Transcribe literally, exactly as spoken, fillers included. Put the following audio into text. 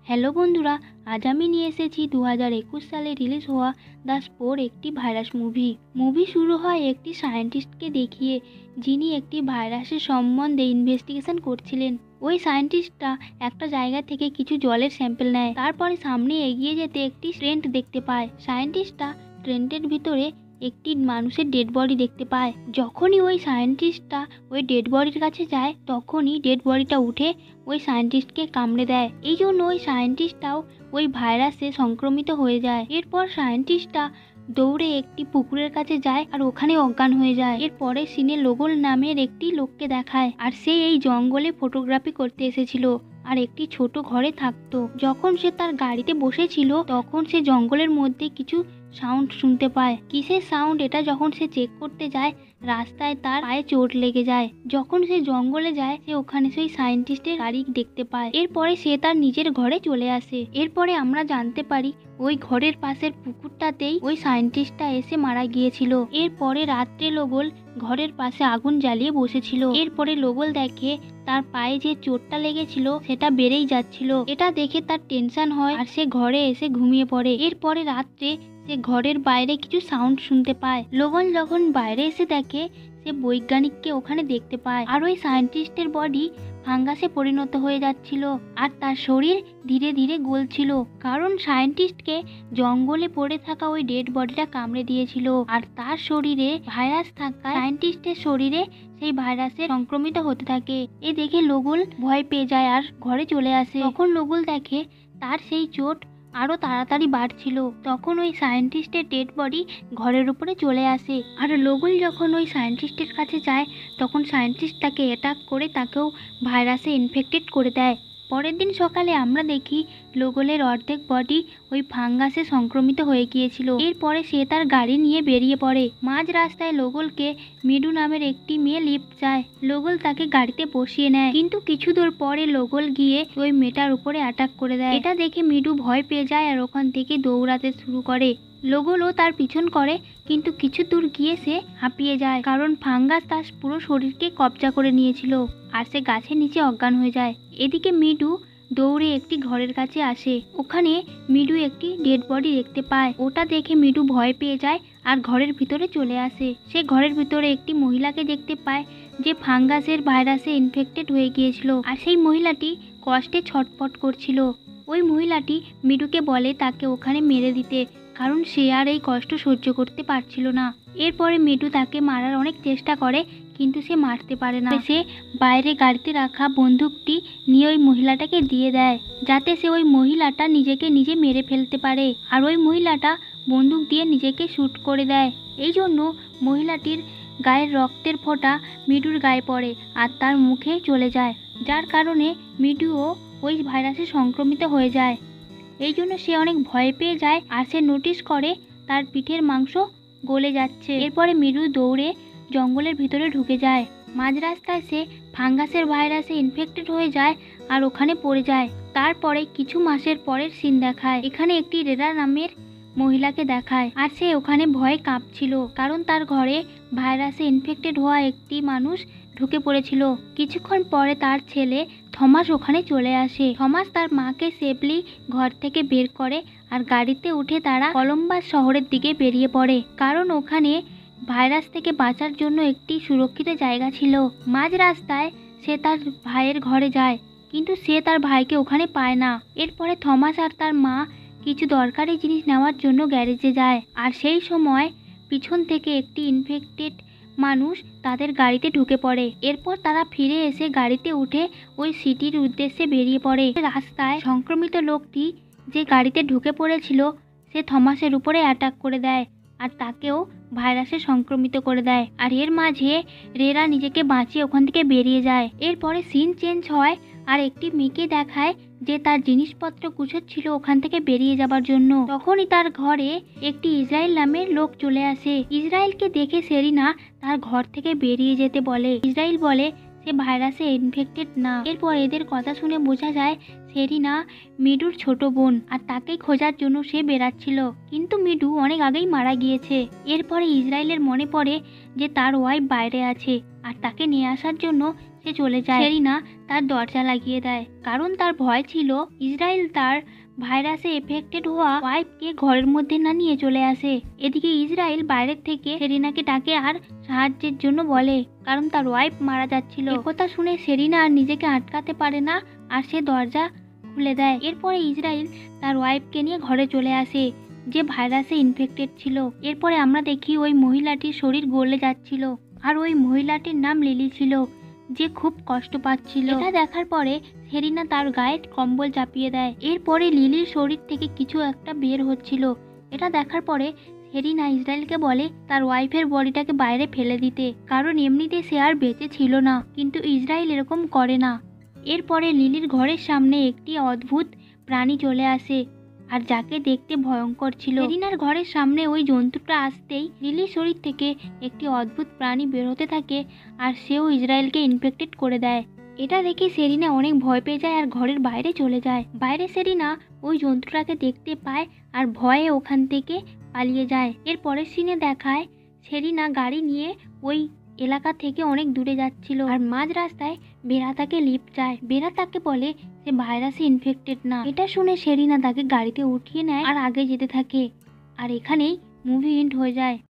Hello বন্ধুরা, আজ আমি নিয়ে এসেছি দু হাজার একুশ সালে রিলিজ হওয়া দ্য স্পোর একটি ভাইরাস মুভি। মুভি শুরু হয় একটি সায়েন্টিস্টকে দেখিয়ে, যিনি একটি ভাইরাসের সম্বন্ধে ইনভেস্টিগেশন করছিলেন। ওই সায়েন্টিস্টটা একটা জায়গা থেকে কিছু জলের স্যাম্পল নেয়, তারপরে সামনে এগিয়ে যেতে একটি ট্রেন্ট দেখতে পায়। সায়েন্টিস্টটা ট্রেন্টের ভিতরে একটি মানুষের ডেড বডি দেখতে পায়। যখনই ওই সায়েন্টিস্টটা ওই ডেড বডির কাছে যায়, তখনই ডেড বডিটা উঠে ওই সায়েন্টিস্টকে কামড়ে দেয়। এই জন্য ওই সায়েন্টিস্টটাও ওই ভাইরাসে সংক্রমিত হয়ে যায়। এরপর সায়েন্টিস্টটা দৌড়ে একটি পুকুরের কাছে যায় আর ওখানে অজ্ঞান হয়ে যায়। এরপরে সিনে লোগল নামের একটি লোককে দেখায়, আর সে এই জঙ্গলে ফটোগ্রাফি করতে এসেছিল আর একটি ছোট ঘরে থাকতো। যখন সে তার গাড়িতে বসেছিল, তখন সে জঙ্গলের মধ্যে কিছু সাউন্ড শুনতে পায়। কিসের সাউন্ড এটা যখন সে চেক করতে যায়, রাস্তায় তার পায়ে চোট লেগে যায়। যখন সে জঙ্গলে যায়, সে ওখানে সেই সায়েন্টিস্টের গাড়ি দেখতে পায়। এরপরে সে তার নিজের ঘরে চলে আসে। এরপরে আমরা জানতে পারি ওই ঘরের পাশের পুকুরটাতেই ওই সায়েন্টিস্টটা এসে মারা গিয়েছিল। এরপরে রাত্রে লোগল ঘরের পাশে আগুন জ্বালিয়ে বসেছিল। এরপরে লোগল দেখে তার পায়ে যে চোটটা লেগেছিল সেটা বেড়েই যাচ্ছিল। এটা দেখে তার টেনশন হয় আর সে ঘরে এসে ঘুমিয়ে পড়ে। এরপরে রাত্রে সে ঘরের বাইরে কিছু সাউন্ড শুনতে পায়। লোগল যখন বাইরে এসে দেখে, সে বৈজ্ঞানিককে ওখানে দেখতে পায়, আর ওই সায়েন্টিস্টের বডি ফাঙ্গাসে পরিণত হয়ে যাচ্ছিল আর তার শরীর ধীরে ধীরে গলছিল, কারণ সায়েন্টিস্টকে জঙ্গলে পড়ে থাকা ওই ডেড বডিটা কামড়ে দিয়েছিল। আর তার শরীরে ভাইরাস থাকায় সায়েন্টিস্টের শরীরে সেই ভাইরাসে সংক্রমিত হতে থাকে। এ দেখে লোগল ভয় পেয়ে যায় আর ঘরে চলে আসে। তখন লোগল দেখে তার সেই চোট আরো তাড়াতাড়ি বাড়ছিল। তখন ওই সায়েন্টিস্টের ডেড বডি ঘরের উপরে চলে আসে, আর লোগল যখন ওই সায়েন্টিস্টের কাছে যায়, তখন সায়েন্টিস্ট তাকে অ্যাটাক করে তাকেও ভাইরাসে ইনফেক্টেড করে দেয়। পরের দিন সকালে আমরা দেখি লোগলের অর্ধেক বডি ওই ফাঙ্গাসে সংক্রমিত হয়ে গিয়েছিল। এরপরে সে তার গাড়ি নিয়ে বেরিয়ে পড়ে। মাঝ রাস্তায় লোগলকে মিডু নামের একটি মেয়ে লিফট যায়। লোগল তাকে গাড়িতে বসিয়ে নেয়, কিন্তু কিছু দূর পরে লোগল গিয়ে ওই মেয়েটার উপরে অ্যাটাক করে দেয়। এটা দেখে মিডু ভয় পেয়ে যায় আর ওখান থেকে দৌড়াতে শুরু করে। লোগলও তার পিছন করে, কিন্তু কিছু দূর গিয়ে সে হাঁপিয়ে যায়, কারণ ফাঙ্গাস তার পুরো শরীরকে কবজা করে নিয়েছিল আর সে গাছের নিচে অজ্ঞান হয়ে যায়। এদিকে মিডু দৌড়ে একটি ঘরের কাছে আসে। ওখানে মিডু একটি ডেড বডি দেখতে পায়। ওটা দেখে মিডু ভয় পেয়ে যায় আর ঘরের ভিতরে চলে আসে। সে ঘরের ভিতরে একটি মহিলাকে দেখতে পায়, যে ফাঙ্গাসের ভাইরাসে ইনফেক্টেড হয়ে গিয়েছিল, আর সেই মহিলাটি কষ্টে ছটফট করছিল। ওই মহিলাটি মিডুকে বলে তাকে ওখানে মেরে দিতে, কারণ সে আর এই কষ্ট সহ্য করতে পারছিল না। এরপরে মিডু তাকে মারার অনেক চেষ্টা করে, কিন্তু সে মারতে পারে না। সে বাইরে গাড়িতে রাখা বন্দুকটি নিয়ে ওই মহিলাটাকে দিয়ে দেয়, যাতে সে ওই মহিলাটা নিজেকে নিজে মেরে ফেলতে পারে। আর ওই মহিলাটা বন্দুক দিয়ে নিজেকে শ্যুট করে দেয়। এই জন্য মহিলাটির গায়ের রক্তের ফোঁটা মিডুর গায়ে পড়ে আর তার মুখে চলে যায়, যার কারণে মিডুও ওই ভাইরাসে সংক্রমিত হয়ে যায়। এই জন্য সে অনেক ভয় পেয়ে যায় আর সে নোটিস করে তার পিঠের মাংস গলে যাচ্ছে। এরপরে মিডু দৌড়ে জঙ্গলের ভিতরে ঢুকে যায়। মাঝ রাস্তায় সে ফাঙ্গাসের ভাইরাসে ইনফেক্টেড হয়ে যায় আর ওখানে পড়ে যায়। তারপরে কিছু মাসের পরের সিন দেখায়। এখানে একটি রেরা নামের মহিলাকে দেখায়, আর সে ওখানে ভয়ে কাঁপছিল, কারণ তার ঘরে ভাইরাসে ইনফেক্টেড হওয়া একটি মানুষ ঢুকে পড়েছিল। কিছুক্ষণ পরে তার ছেলে থমাস ওখানে চলে আসে। থমাস তার মাকে সেফলি ঘর থেকে বের করে আর গাড়িতে উঠে তারা কলম্বাস শহরের দিকে বেরিয়ে পড়ে, কারণ ওখানে ভাইরাস থেকে বাঁচার জন্য একটি সুরক্ষিত জায়গা ছিল। মাঝ রাস্তায় সে তার ভাইয়ের ঘরে যায়, কিন্তু সে তার ভাইকে ওখানে পায় না। এরপরে থমাস আর তার মা কিছু দরকারি জিনিস নেওয়ার জন্য গ্যারেজে যায়, আর সেই সময় পিছন থেকে একটি ইনফেক্টেড মানুষ তাদের গাড়িতে ঢুকে পড়ে। এরপর তারা ফিরে এসে গাড়িতে উঠে ওই সিটির উদ্দেশ্যে বেরিয়ে পড়ে। রাস্তায় সংক্রমিত লোকটি যে গাড়িতে ঢুকে পড়েছিল, সে থমাসের উপরে অ্যাটাক করে দেয় আর তাকেও ভাইরাসে সংক্রমিত করে দেয়। আর এর মাঝে রেরা নিজেকে বাঁচিয়ে ওখান থেকে বেরিয়ে যায়। এরপরে সিন চেঞ্জ হয় আর একটি মেয়েকে দেখায় যে তার জিনিসপত্র গুছোচ্ছিল ওখান থেকে বেরিয়ে যাবার জন্য। তখনই তার ঘরে একটি ইসরায়েল নামের লোক চলে আসে। ইসরায়েলকে দেখে সেরিনা তার ঘর থেকে বেরিয়ে যেতে বলে। ইসরায়েল বলে সে ভাইরাসে ইনফেক্টেড না। এরপর এদের কথা শুনে বোঝা যায় সেরিনা মিডুর ছোট বোন, আর তাকে খোঁজার জন্য সে বেরাচ্ছিল, কিন্তু মিডু অনেক আগেই মারা গিয়েছে। এরপরে ইসরায়েলের মনে পড়ে যে তার ওয়াইফ বাইরে আছে আর তাকে নিয়ে আসার জন্য সে চলে যায়। সেরিনা তার দরজা লাগিয়ে দেয়, কারণ তার ভয় ছিল ইসরায়েল তার ভাইরাসে এফেক্টেড হওয়া ওয়াইফকে ঘরের মধ্যে না নিয়ে চলে আসে। এদিকে ইসরায়েল বাইরের থেকে সেরিনাকে ডাকে আর সাহায্যের জন্য বলে, কারণ তার ওয়াইফ মারা যাচ্ছিল। একথা শুনে সেরিনা আর নিজেকে আটকাতে পারে না আর সে দরজা খুলে দেয়। এরপরে ইসরায়েল তার ওয়াইফকে নিয়ে ঘরে চলে আসে, যে ভাইরাসে ইনফেক্টেড ছিল। এরপরে আমরা দেখি ওই মহিলাটির শরীর গলে যাচ্ছিল, আর ওই মহিলাটির নাম লিলি ছিল, যে খুব কষ্ট পাচ্ছিল। এটা দেখার পরে সেরিনা তার গায়ে কম্বল চাপিয়ে দেয়। এরপরে লিলির শরীর থেকে কিছু একটা বের হচ্ছিল। এটা দেখার পরে সেরিনা ইসরায়েলকে বলে তার ওয়াইফের বডিটাকে বাইরে ফেলে দিতে, কারণ এমনিতে সে আর বেঁচে ছিল না। কিন্তু ইসরায়েল এরকম করে না। এরপরে লিলির ঘরের সামনে একটি অদ্ভুত প্রাণী চলে আসে, আর যাকে দেখতে ভয়ঙ্কর ছিল। সেরিনার ঘরের সামনে ওই জন্তুটা আসতেই লিলির শরীর থেকে একটি অদ্ভুত প্রাণী বের হতে থাকে, আর সেও ইসরায়েলকে ইনফেক্টেড করে দেয়। এটা দেখে সেরিনা অনেক ভয় পেয়ে যায় আর ঘরের বাইরে চলে যায়। বাইরে সেরিনা ওই জন্তুটাকে দেখতে পায় আর ভয়ে ওখান থেকে পালিয়ে যায়। এর পরের সিনে দেখায় সেরিনা গাড়ি নিয়ে ওই এলাকা থেকে অনেক দূরে যাচ্ছিল, আর মাঝ রাস্তায় বেড়া তাকে লিফট যায়। বেড়া তাকে বলে সে ভাইরাসে ইনফেক্টেড না। এটা শুনে সেরিনা তাকে গাড়িতে উঠিয়ে নেয় আর আগে যেতে থাকে। আর এখানেই মুভি এন্ড হয়ে যায়।